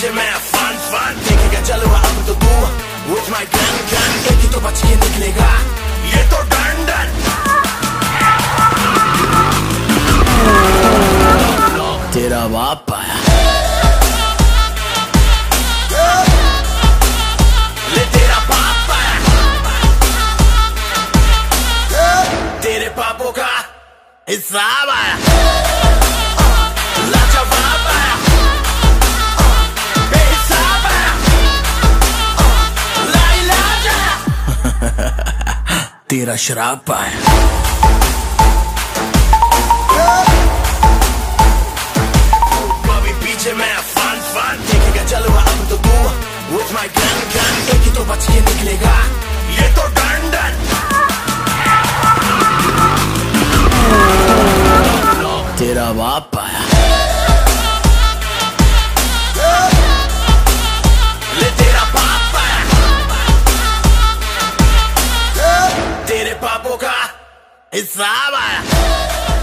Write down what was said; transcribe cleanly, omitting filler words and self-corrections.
पीछे मैं fun fun देखेगा चलो अब तो तू with my gun gun एक ही तो बच के निकलेगा ये तो डन डन तेरा बाप आया ले तेरा बाप आया तेरे पापों का हिसाब आया लाजवाब आया बेहिसाब आया लाइलाज आया तेरा शराब आया पीछे मैं फन फन देखेगा चलो अब तो तू with my gun gun एक ही तो बच के निकलेगा ये तो डन डन तेरा बाप आया ले तेरा बाप आया तेरे पापों का हिसाब आया